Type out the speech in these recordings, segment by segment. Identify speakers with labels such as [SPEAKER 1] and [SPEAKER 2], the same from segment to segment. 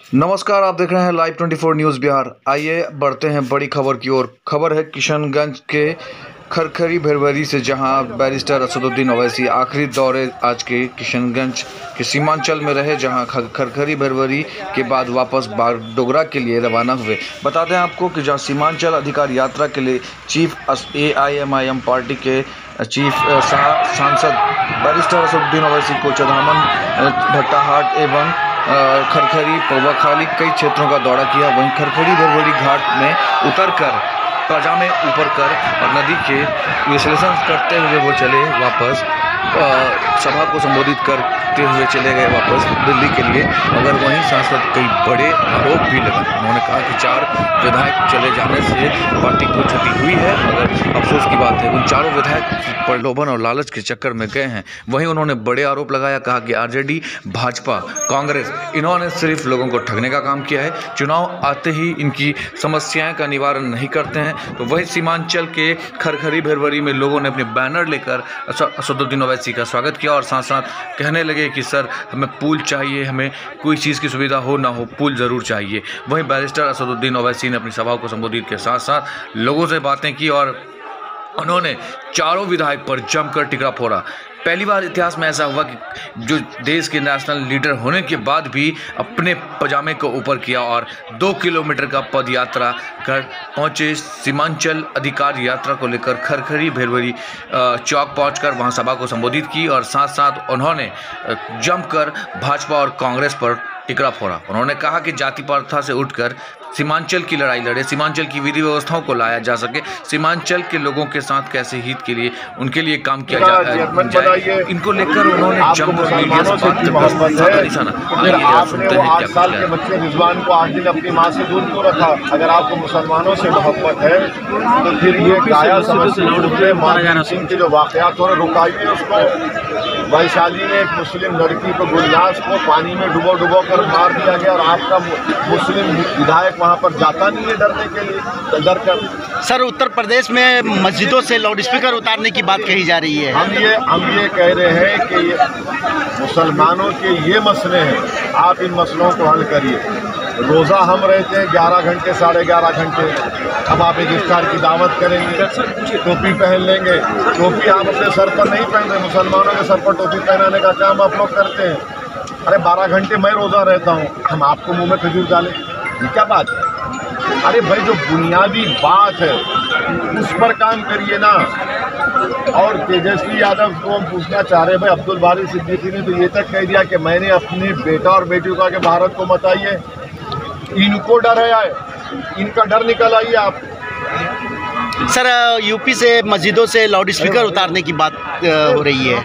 [SPEAKER 1] नमस्कार, आप देख रहे हैं लाइव 24 न्यूज़ बिहार। आइए बढ़ते हैं बड़ी खबर की ओर। खबर है किशनगंज के खरखरी भेरवरी से, जहां बैरिस्टर असदुद्दीन ओवैसी आखिरी दौरे आज के किशनगंज के सीमांचल में रहे, जहां खरखरी भेरवरी के बाद वापस बागडोगरा के लिए रवाना हुए। बता दें आपको कि जहां सीमांचल अधिकार यात्रा के लिए चीफ AIMIM पार्टी के चीफ सांसद बैरिस्टर असदुद्दीन ओवैसी को चौधामन, भट्टाहाट एवं खरखरी, पौवाखाली कई क्षेत्रों का दौरा किया। वहीं खरखरी भेरवरी घाट में उतरकर पजामे ऊपर कर और नदी के विश्लेषण करते हुए वो चले वापस, सभा को संबोधित करते हुए चले गए वापस दिल्ली के लिए। मगर वहीं सांसद कई बड़े आरोप भी लगे। उन्होंने कहा कि 4 विधायक चले जाने से पार्टी को क्षति हुई है, मगर अफसोस की बात है उन चारों विधायक प्रलोभन और लालच के चक्कर में गए हैं। वहीं उन्होंने बड़े आरोप लगाया, कहा कि RJD, भाजपा, कांग्रेस, इन्होंने सिर्फ लोगों को ठगने का काम किया है। चुनाव आते ही इनकी समस्याएं का निवारण नहीं करते हैं। तो वही सीमांचल के खरखरी भेरवरी में लोगों ने अपने बैनर लेकर असदुद्दीन ओवैसी का स्वागत किया और साथ साथ कहने लगे कि सर हमें पुल चाहिए, हमें कोई चीज़ की सुविधा हो ना हो, पुल ज़रूर चाहिए। वहीं बैरिस्टर असदुद्दीन ओवैसी ने अपनी सभा को संबोधित के साथ साथ लोगों से बातें की और उन्होंने चारों विधायक पर जमकर टिकरा फोड़ा। पहली बार इतिहास में ऐसा हुआ कि जो देश के नेशनल लीडर होने के बाद भी अपने पजामे को ऊपर किया और 2 किलोमीटर का पद यात्रा कर पहुंचे। सीमांचल अधिकार यात्रा को लेकर खरखरी भेरवरी चौक पहुंचकर वहां सभा को संबोधित की और साथ साथ उन्होंने जमकर भाजपा और कांग्रेस पर टिकरा फोड़ा। उन्होंने कहा कि जाति प्रथा से उठकर सीमांचल की लड़ाई लड़े, सीमांचल की विधि व्यवस्थाओं को लाया जा सके, सीमांचल के लोगों के साथ कैसे हित के लिए उनके लिए काम किया जाए, इनको लेकर उन्होंने जमकर मीडिया से बात
[SPEAKER 2] आपने वो 8 साल के बच्चे रिजवान को 8 दिन अपनी माँ से दूर क्यों रखा? अगर आपको मुसलमानों से मोहब्बत है तो फिर ये गाया समस्तीपुर में सिंह के जो वाकयात हो रहे रुकाइए उसको। वैशाली में एक मुस्लिम लड़की को, गुलनाज को पानी में डुबो कर मार दिया गया और आपका मुस्लिम विधायक वहाँ पर जाता नहीं है डरने के लिए, डर कर।
[SPEAKER 3] सर, उत्तर प्रदेश में मस्जिदों से लाउडस्पीकर उतारने की बात कही जा रही है।
[SPEAKER 2] हम ये कह रहे हैं कि मुसलमानों के ये मसले हैं, आप इन मसलों को हल करिए। रोज़ा हम रहते हैं 11 घंटे, 11.5 घंटे। अब आप एक इफ्तार की दावत करेंगे, टोपी पहन लेंगे। टोपी आप अपने सर पर नहीं पहन रहे, मुसलमानों के सर पर टोपी पहनाने का काम आप लोग करते हैं। अरे 12 घंटे मैं रोज़ा रहता हूँ, हम आपको मुँह में खजूर डालें, ये क्या बात है? अरे भाई, जो बुनियादी बात है उस पर काम करिए ना। और तेजस्वी यादव को हम पूछना चाह रहे हैं, भाई अब्दुल बारी सिद्दीकी ने तो ये तक कह दिया कि मैंने अपने बेटा और बेटी को आके भारत को मत आइए। इनको डर है, इनका डर निकल आइए आप।
[SPEAKER 3] सर, यूपी से मस्जिदों से लाउडस्पीकर उतारने की बात हो रही है।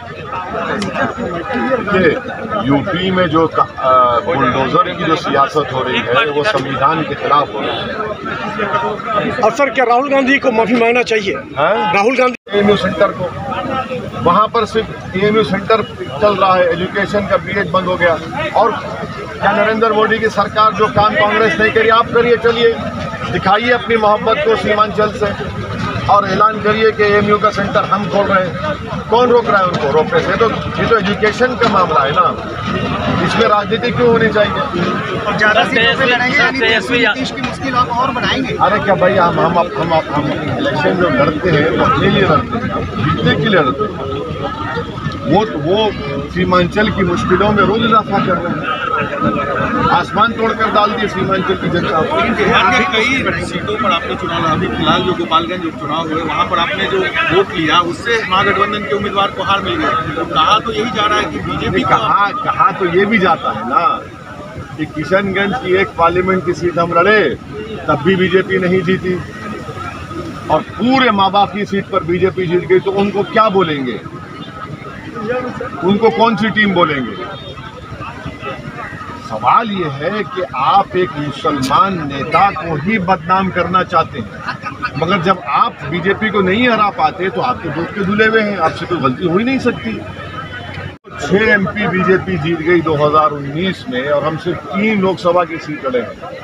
[SPEAKER 2] यूपी में जो बुलडोजर की जो सियासत हो रही है वो संविधान के खिलाफ हो रही है।
[SPEAKER 4] और सर, क्या राहुल गांधी को माफी मांगना चाहिए? राहुल गांधी
[SPEAKER 2] AMU सेंटर को, वहाँ पर सिर्फ AMU सेंटर चल रहा है, एजुकेशन का BEd बंद हो गया। और क्या नरेंद्र मोदी की सरकार जो काम कांग्रेस नहीं करी आप करिए, चलिए दिखाइए अपनी मोहब्बत को सीमांचल से और ऐलान करिए कि AMU का सेंटर हम खोल रहे हैं। कौन रोक रहा है उनको? रोकने से तो ये तो एजुकेशन का मामला है ना, इसमें राजनीति क्यों होनी चाहिए?
[SPEAKER 3] और ज़्यादा नीतीश की मुश्किल और बढ़ाएंगे।
[SPEAKER 2] अरे क्या भाई, हम इलेक्शन जो लड़ते हैं वो अपने लिए लड़ते हैं, जीतने के लिए लड़ते हैं। वो सीमांचल की मुश्किलों में रोज इजाफा कर रहे हैं, आसमान तोड़कर डाल दिए सीमांचल की जनता।
[SPEAKER 5] बिहार के कई सीटों पर आपने चुनाव, अभी फिलहाल जो गोपालगंज चुनाव हुए वहाँ पर आपने जो वोट लिया उससे महागठबंधन के उम्मीदवार को हार मिल गई। तो कहा तो यही जा रहा है कि बीजेपी
[SPEAKER 2] कहा तो ये भी जाता है ना कि किशनगंज की एक पार्लियामेंट की सीट हम लड़े तब भी बीजेपी नहीं जीती और पूरे माँ बाप की सीट पर बीजेपी जीत गई, तो उनको क्या बोलेंगे? उनको कौन सी टीम बोलेंगे? सवाल ये है कि आप एक मुसलमान नेता को ही बदनाम करना चाहते हैं, मगर जब आप बीजेपी को नहीं हरा पाते तो आपके दोस्त के धुले हुए हैं, आपसे तो गलती हो ही नहीं सकती। 6 MP बीजेपी जीत गई 2019 में और हम सिर्फ 3 लोकसभा की सीट लड़े हैं।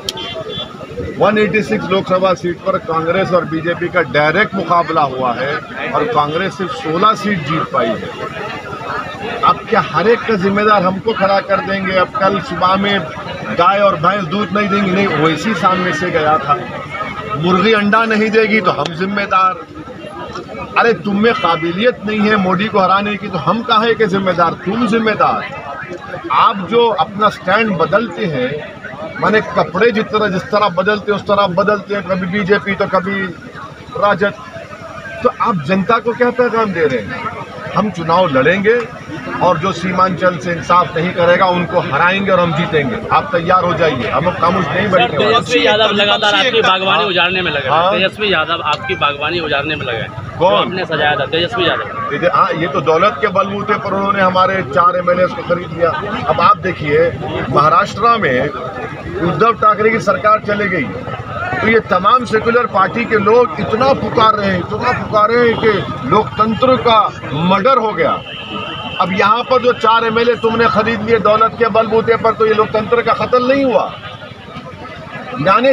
[SPEAKER 2] 186 लोकसभा सीट पर कांग्रेस और बीजेपी का डायरेक्ट मुकाबला हुआ है और कांग्रेस सिर्फ 16 सीट जीत पाई है। अब क्या हर एक का जिम्मेदार हमको खड़ा कर देंगे? अब कल सुबह में गाय और भैंस दूध नहीं देंगी, नहीं वैसी सामने से गया था। मुर्गी अंडा नहीं देगी तो हम जिम्मेदार। अरे तुम में काबिलियत नहीं है मोदी को हराने की तो हम काहे के जिम्मेदार, तुम जिम्मेदार। आप जो अपना स्टैंड बदलते हैं, माने कपड़े जिस तरह बदलते उस तरह बदलते हैं, कभी बीजेपी तो कभी राजद, तो आप जनता को क्या पैगाम दे रहे हैं? हम चुनाव लड़ेंगे और जो सीमांचल से इंसाफ नहीं करेगा उनको हराएंगे और हम जीतेंगे। आप तैयार हो जाइए, हम खामोश नहीं बैठे।
[SPEAKER 6] तेजस्वी यादव लगातार आपकी बागवानी उजाड़ने में लगे हैं। तेजस्वी यादव आपकी बागवानी उजाड़ने में लगे हैं। कौन आपने सजाया था? तेजस्वी यादव।
[SPEAKER 2] हाँ, ये तो दौलत के बलबूते पर उन्होंने हमारे 4 MLAs को खरीद लिया। अब आप देखिए, महाराष्ट्र में उद्धव ठाकरे की सरकार चले गई तो ये तमाम सेक्युलर पार्टी के लोग इतना पुकार रहे हैं कि लोकतंत्र का मर्डर हो गया। अब यहाँ पर जो 4 MLA तुमने खरीद लिए दौलत के बलबूते पर, तो ये लोकतंत्र का कत्ल नहीं हुआ? यानी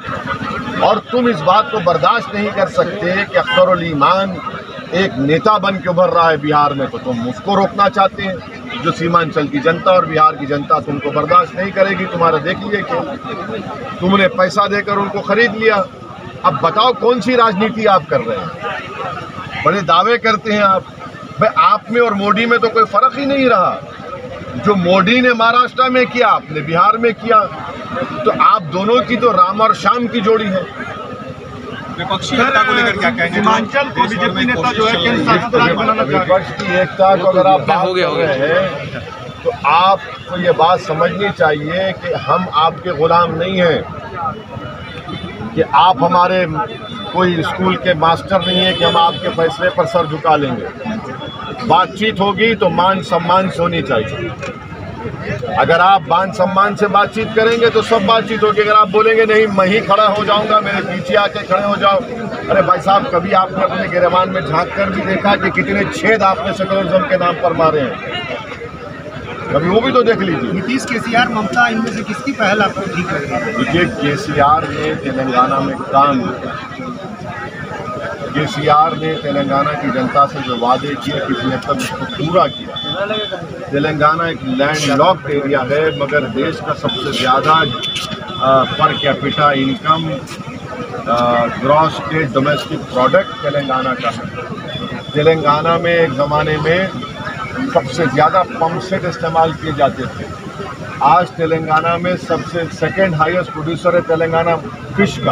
[SPEAKER 2] और तुम इस बात को बर्दाश्त नहीं कर सकते कि अख्तरुल ईमान एक नेता बन के उभर रहा है बिहार में, तो तुम उसको रोकना चाहते हैं। जो सीमांचल की जनता और बिहार की जनता तुमको बर्दाश्त नहीं करेगी। तुम्हारा देख लिए कि तुमने पैसा देकर उनको खरीद लिया। अब बताओ कौन सी राजनीति आप कर रहे हैं? बड़े दावे करते हैं आप। भाई आप में और मोदी में तो कोई फर्क ही नहीं रहा। जो मोदी ने महाराष्ट्र में किया आपने बिहार में किया, तो आप दोनों की तो राम और श्याम की जोड़ी है।
[SPEAKER 5] विपक्षी एकता को लेकर क्या कहेंगे?
[SPEAKER 2] हिमाचल को बीजेपी नेता जो है केंद्र शासित राज्य बनाना चाहते हैं। विपक्ष की एकता को अगर आप बात कर रहे हैं तो आपको ये बात समझनी चाहिए कि हम आपके गुलाम नहीं हैं, कि आप हमारे कोई स्कूल के मास्टर नहीं है कि हम आपके फैसले पर सर झुका लेंगे। बातचीत होगी तो मान सम्मान से होनी चाहिए। अगर आप मान सम्मान से बातचीत करेंगे तो सब बातचीत होगी। अगर आप बोलेंगे नहीं मैं ही खड़ा हो जाऊंगा, मेरे पीछे आके खड़े हो जाओ, अरे भाई साहब कभी आपने अपने गिरबान में झांक कर भी देखा कि कितने छेद आपने सेकुलरिज्म के नाम पर मारे हैं? कभी वो भी तो देख लीजिए।
[SPEAKER 7] नीतीश, केसीआर, ममता, इनमें से किसकी पहल आपको ठीक लगी?
[SPEAKER 2] देखिए, केसीआर ने तेलंगाना में काम, केसीआर ने तेलंगाना की जनता से जो वादे किए किसी हद तक उसको पूरा किया। तेलंगाना एक लैंडलॉक्ड एरिया है, मगर देश का सबसे ज़्यादा per capita income, gross state domestic product Telangana का है। तेलंगाना में एक ज़माने में सबसे ज़्यादा पंप सेट इस्तेमाल किए जाते थे। आज तेलंगाना में सबसे सेकेंड हाईएस्ट प्रोड्यूसर है तेलंगाना फिश का।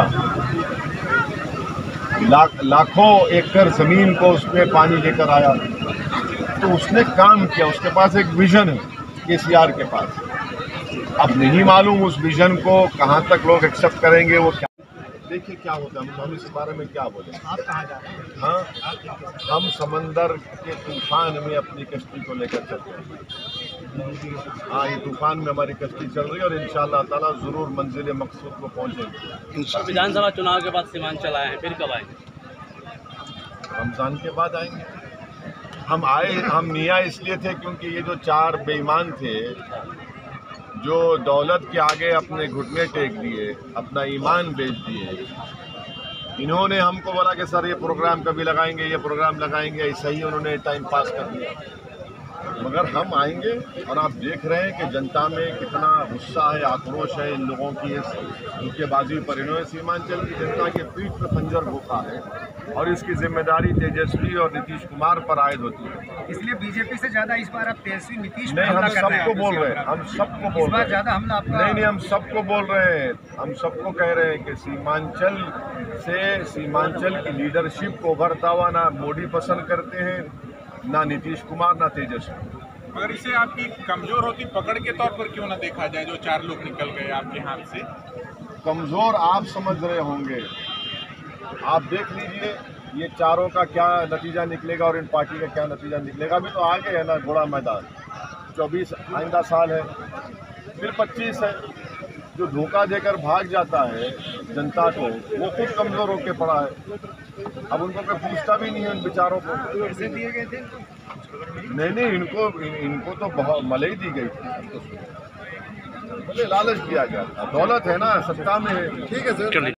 [SPEAKER 2] लाखों एकड़ ज़मीन को उसमें पानी लेकर आया, तो उसने काम किया। उसके पास एक विजन है केसीआर के पास। अब नहीं मालूम उस विजन को कहाँ तक लोग एक्सेप्ट करेंगे। वो क्या, देखिए क्या होता है, हम इस बारे में क्या बोले।
[SPEAKER 7] आप कहाँ जा रहे हैं?
[SPEAKER 2] हाँ, हम समंदर के तूफान में अपनी कश्ती को लेकर चलते हैं। हाँ, ये तूफान में हमारी कश्ती चल रही है और इंशाअल्लाह ताला ज़रूर मंजिल मकसूद को पहुँचेंगे।
[SPEAKER 6] विधानसभा चुनाव के बाद सीमांचल आए हैं, फिर कब आएंगे?
[SPEAKER 2] रमज़ान के बाद आएंगे। हम निया इसलिए थे क्योंकि ये जो 4 बेईमान थे जो दौलत के आगे अपने घुटने टेक दिए, अपना ईमान बेच दिए, इन्होंने हमको बोला कि सर ये प्रोग्राम कभी लगाएंगे, ये प्रोग्राम लगाएंगे, ऐसा ही उन्होंने टाइम पास कर दिया। मगर हम आएंगे और आप देख रहे हैं कि जनता में कितना गुस्सा है, आक्रोश है इन लोगों की इस धोखेबाजी पर। इन्होंने सीमांचल की जनता के पीठ पर खंजर भोंका है और इसकी जिम्मेदारी तेजस्वी और नीतीश कुमार पर आयद होती है।
[SPEAKER 7] इसलिए बीजेपी से ज्यादा इस बार आप तेजस्वी नीतीश
[SPEAKER 2] नहीं, हम सबको बोल रहे हैं, हम सबको बोल रहे हैं।
[SPEAKER 7] ज्यादा हमला आपका
[SPEAKER 2] नहीं, हम सबको बोल रहे हैं, हम सबको कह रहे हैं कि सीमांचल की लीडरशिप को उभरता हुआ ना मोदी पसंद करते हैं, ना नीतीश कुमार, ना तेजस्वी।
[SPEAKER 5] मगर इसे आपकी कमजोर होती पकड़ के तौर पर क्यों ना देखा जाए? जो 4 लोग निकल गए आपके हाथ से,
[SPEAKER 2] कमजोर आप समझ रहे होंगे। आप देख लीजिए ये चारों का क्या नतीजा निकलेगा और इन पार्टी का क्या नतीजा निकलेगा। अभी तो आगे है ना घोड़ा मैदान। 24 आइंदा साल है, फिर 25 है। जो धोखा देकर भाग जाता है जनता को, वो खुद कमजोर होकर पड़ा है। अब उनको कोई पूछता भी नहीं है उन बेचारों को।
[SPEAKER 7] पैसे दिए गए थे?
[SPEAKER 2] नहीं, इनको तो बहुत मलई दी गई थी, भले लालच दिया गया था। दौलत है ना, सत्ता में है। ठीक है सर।